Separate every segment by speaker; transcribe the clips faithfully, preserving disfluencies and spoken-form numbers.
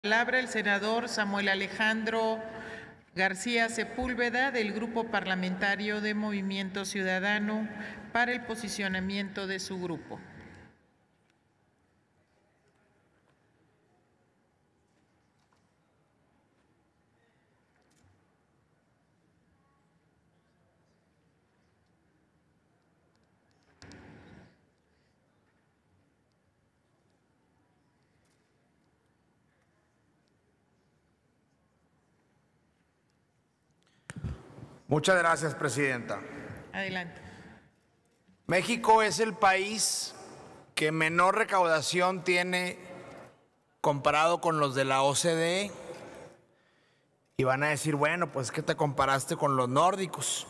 Speaker 1: Palabra el senador Samuel Alejandro García Sepúlveda del Grupo Parlamentario de Movimiento Ciudadano para el posicionamiento de su grupo.
Speaker 2: Muchas gracias, presidenta.
Speaker 1: Adelante.
Speaker 2: México es el país que menor recaudación tiene comparado con los de la O C D E. Y van a decir, bueno, pues que te comparaste con los nórdicos.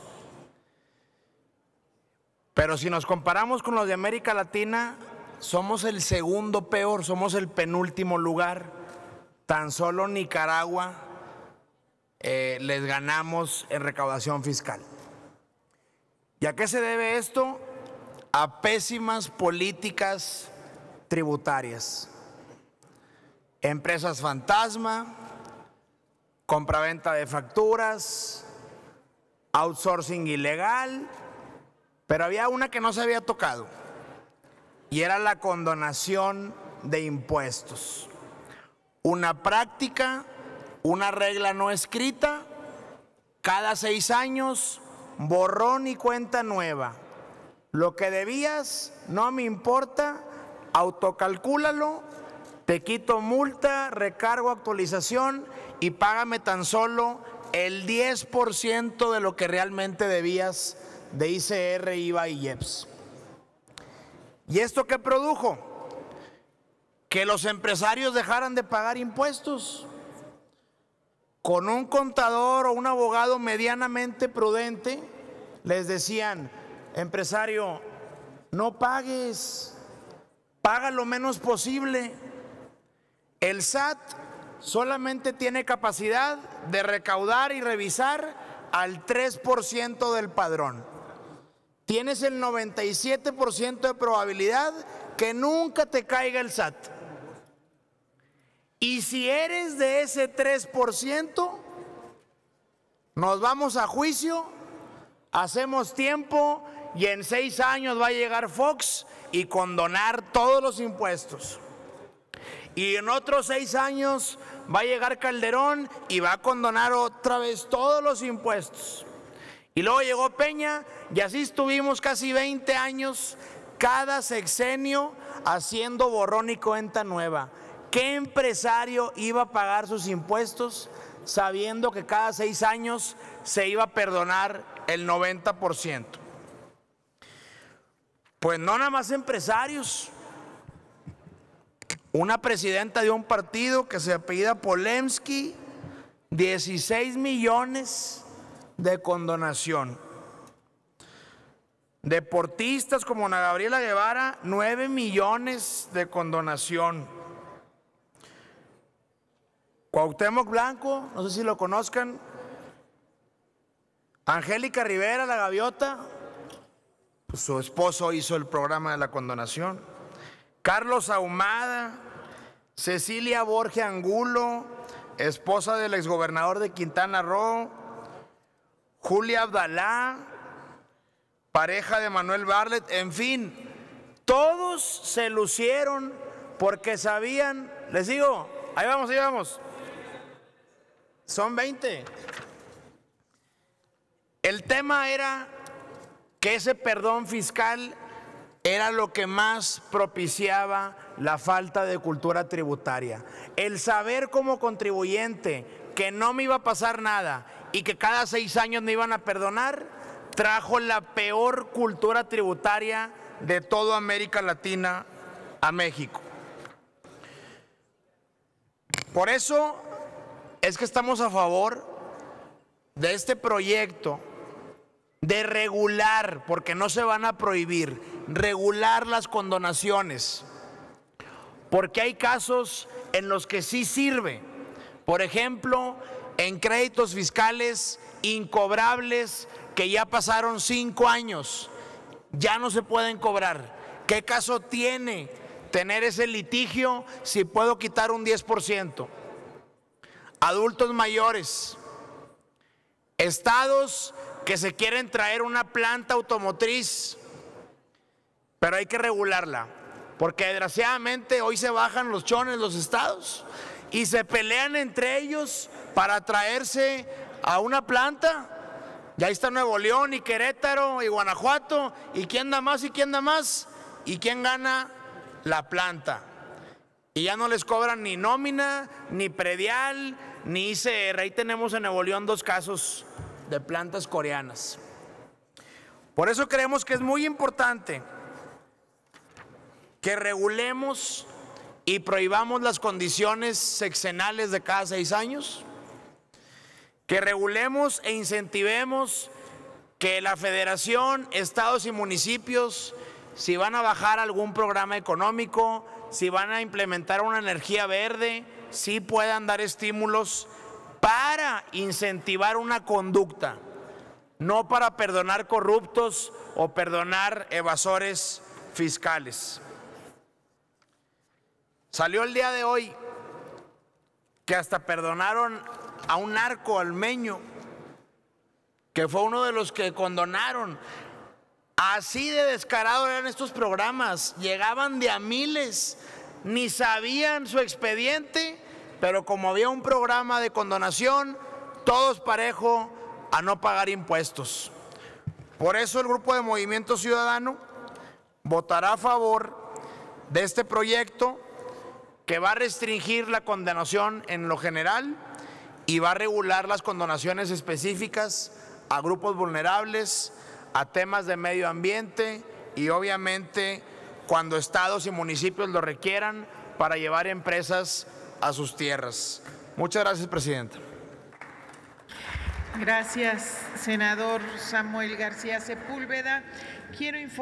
Speaker 2: Pero si nos comparamos con los de América Latina, somos el segundo peor, somos el penúltimo lugar. Tan solo Nicaragua Eh, les ganamos en recaudación fiscal. ¿Y a qué se debe esto? A pésimas políticas tributarias. Empresas fantasma, compraventa de facturas, outsourcing ilegal, pero había una que no se había tocado y era la condonación de impuestos. Una práctica, una regla no escrita, cada seis años, borrón y cuenta nueva. Lo que debías, no me importa, autocalcúlalo, te quito multa, recargo, actualización y págame tan solo el diez por ciento de lo que realmente debías de I C R, I V A y I E P S. ¿Y esto qué produjo? Que los empresarios dejaran de pagar impuestos. Con un contador o un abogado medianamente prudente, les decían, empresario, no pagues, paga lo menos posible. El S A T solamente tiene capacidad de recaudar y revisar al tres por ciento del padrón. Tienes el noventa y siete por ciento de probabilidad que nunca te caiga el S A T. Y si eres de ese tres por ciento, nos vamos a juicio, hacemos tiempo y en seis años va a llegar Fox y condonar todos los impuestos. Y en otros seis años va a llegar Calderón y va a condonar otra vez todos los impuestos. Y luego llegó Peña y así estuvimos casi veinte años, cada sexenio haciendo borrón y cuenta nueva. ¿Qué empresario iba a pagar sus impuestos sabiendo que cada seis años se iba a perdonar el noventa por ciento? Pues no nada más empresarios. Una presidenta de un partido que se apellida Polemski, dieciséis millones de condonación. Deportistas como Ana Gabriela Guevara, nueve millones de condonación. Cuauhtémoc Blanco, no sé si lo conozcan. Angélica Rivera, la gaviota, pues su esposo hizo el programa de la condonación. Carlos Ahumada, Cecilia Borge Angulo, esposa del exgobernador de Quintana Roo, Julia Abdalá, pareja de Manuel Bartlett, en fin, todos se lucieron porque sabían, les digo, ahí vamos, ahí vamos. Son veinte. El tema era que ese perdón fiscal era lo que más propiciaba la falta de cultura tributaria. El saber como contribuyente que no me iba a pasar nada y que cada seis años me iban a perdonar, trajo la peor cultura tributaria de toda América Latina a México. Por eso es que estamos a favor de este proyecto de regular, porque no se van a prohibir, regular las condonaciones, porque hay casos en los que sí sirve. Por ejemplo, en créditos fiscales incobrables que ya pasaron cinco años, ya no se pueden cobrar. ¿Qué caso tiene tener ese litigio si puedo quitar un diez por ciento? adultos mayores, estados que se quieren traer una planta automotriz, pero hay que regularla, porque desgraciadamente hoy se bajan los chones los estados y se pelean entre ellos para traerse a una planta. Ya está Nuevo León y Querétaro y Guanajuato, y quién da más y quién da más, y quién gana, la planta. Y ya no les cobran ni nómina, ni predial, ni I C R. Ahí tenemos en Nuevo León dos casos de plantas coreanas. Por eso creemos que es muy importante que regulemos y prohibamos las condiciones sexenales de cada seis años, que regulemos e incentivemos que la federación, estados y municipios, si van a bajar algún programa económico, si van a implementar una energía verde, sí puedan dar estímulos para incentivar una conducta, no para perdonar corruptos o perdonar evasores fiscales. Salió el día de hoy que hasta perdonaron a un narco almeño, que fue uno de los que condonaron. Así de descarado eran estos programas, llegaban de a miles, ni sabían su expediente, pero como había un programa de condonación, todos parejo a no pagar impuestos. Por eso el Grupo de Movimiento Ciudadano votará a favor de este proyecto que va a restringir la condonación en lo general y va a regular las condonaciones específicas a grupos vulnerables, a temas de medio ambiente y obviamente cuando estados y municipios lo requieran para llevar empresas a sus tierras. Muchas gracias, presidenta.
Speaker 1: Gracias, senador Samuel García Sepúlveda. Quiero informar